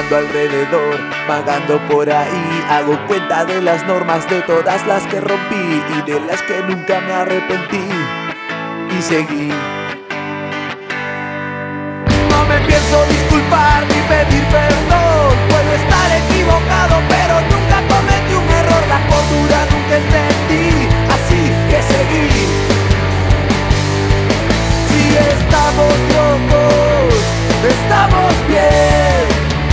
Mirando alrededor, vagando por ahí, hago cuenta de las normas, de todas las que rompí y de las que nunca me arrepentí. Y seguí. No me pienso disculpar ni pedir perdón. Puedo estar equivocado, pero nunca cometí un error. La cordura nunca entendí, así que seguí. Si estamos locos, estamos bien.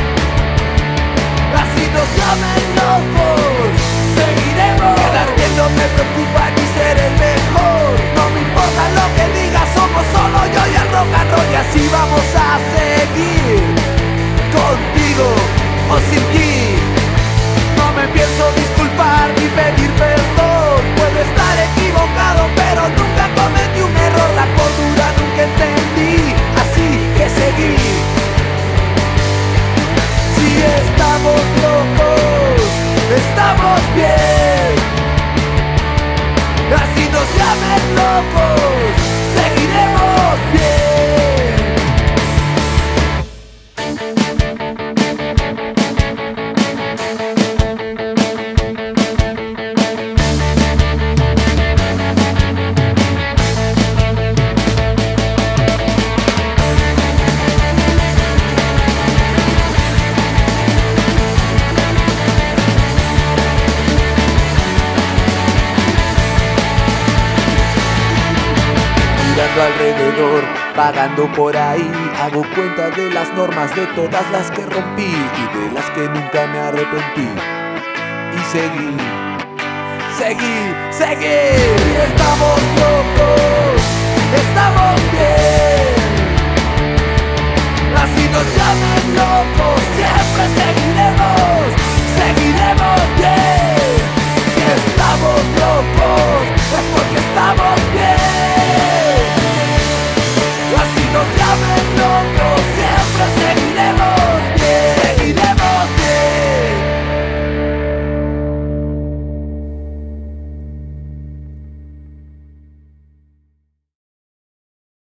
Así nos llamen locos, seguiremos. Quedar bien no me preocupa ni ser el mejor. No me importa lo que digas, somos solo yo y el rock and roll. Y así vamos a seguir, contigo o sin ti. No me pienso disculpar ni pedir perdón. Puedo estar equivocado, pero nunca cometí un error. La cordura nunca entendí, así que seguí. Si estamos locos, estamos bien. Así nos llamen locos, seguiremos bien. Mirando alrededor, vagando por ahí, hago cuenta de las normas, de todas las que rompí y de las que nunca me arrepentí. Y seguí, seguí, seguí. Estamos locos.